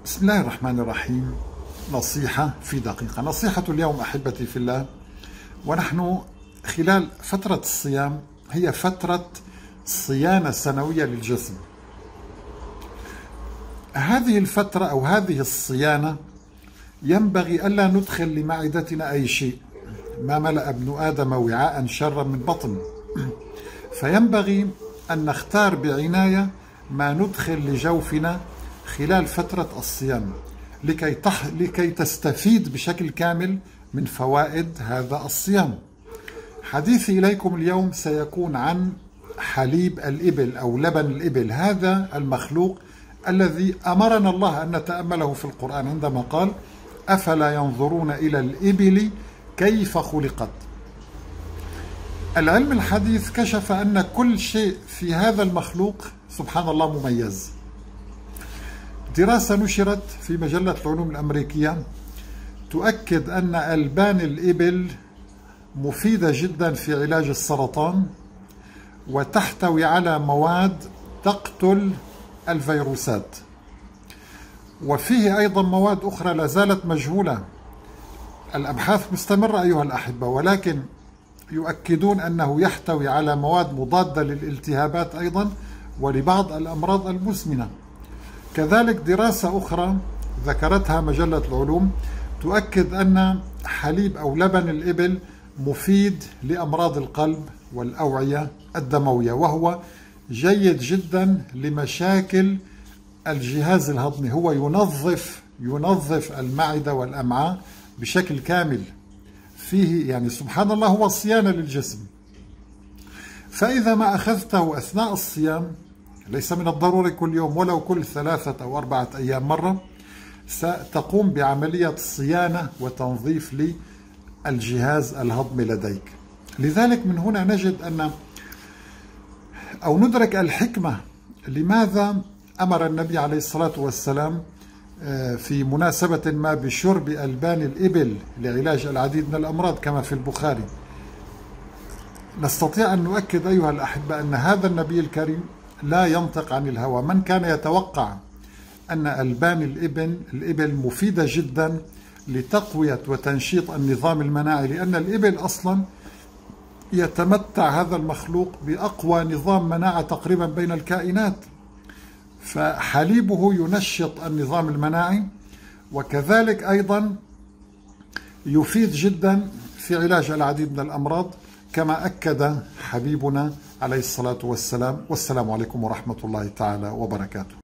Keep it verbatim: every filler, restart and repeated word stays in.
بسم الله الرحمن الرحيم. نصيحة في دقيقة. نصيحة اليوم أحبتي في الله، ونحن خلال فترة الصيام هي فترة صيانة سنوية للجسم. هذه الفترة أو هذه الصيانة ينبغي ألا ندخل لمعدتنا أي شيء. ما ملأ ابن آدم وعاء شرا من بطن، فينبغي أن نختار بعناية ما ندخل لجوفنا خلال فترة الصيام لكي, تح... لكي تستفيد بشكل كامل من فوائد هذا الصيام. حديثي إليكم اليوم سيكون عن حليب الإبل أو لبن الإبل، هذا المخلوق الذي أمرنا الله أن نتأمله في القرآن عندما قال: أفلا ينظرون إلى الإبل كيف خلقت. العلم الحديث كشف أن كل شيء في هذا المخلوق سبحان الله مميز. دراسة نشرت في مجلة العلوم الأمريكية تؤكد أن ألبان الإبل مفيدة جدا في علاج السرطان، وتحتوي على مواد تقتل الفيروسات، وفيه أيضا مواد أخرى لا زالت مجهولة. الأبحاث مستمرة أيها الأحبة، ولكن يؤكدون أنه يحتوي على مواد مضادة للالتهابات أيضا ولبعض الأمراض المزمنة. كذلك دراسة أخرى ذكرتها مجلة العلوم تؤكد أن حليب أو لبن الإبل مفيد لأمراض القلب والأوعية الدموية، وهو جيد جدا لمشاكل الجهاز الهضمي. هو ينظف ينظف المعدة والأمعاء بشكل كامل، فيه يعني سبحان الله هو صيانة للجسم. فإذا ما أخذته أثناء الصيام، ليس من الضروري كل يوم، ولو كل ثلاثة أو أربعة أيام مرة، ستقوم بعملية صيانة وتنظيف للجهاز الهضمي لديك. لذلك من هنا نجد أن أو ندرك الحكمة لماذا أمر النبي عليه الصلاة والسلام في مناسبة ما بشرب ألبان الإبل لعلاج العديد من الأمراض كما في البخاري. نستطيع أن نؤكد أيها الأحبة أن هذا النبي الكريم لا ينطق عن الهوى. من كان يتوقع أن ألبان الإبل الإبل مفيدة جدا لتقوية وتنشيط النظام المناعي، لأن الإبل أصلا يتمتع هذا المخلوق بأقوى نظام مناعة تقريبا بين الكائنات، فحليبه ينشط النظام المناعي، وكذلك أيضا يفيد جدا في علاج العديد من الأمراض كما أكد حبيبنا عليه الصلاة والسلام. والسلام عليكم ورحمة الله تعالى وبركاته.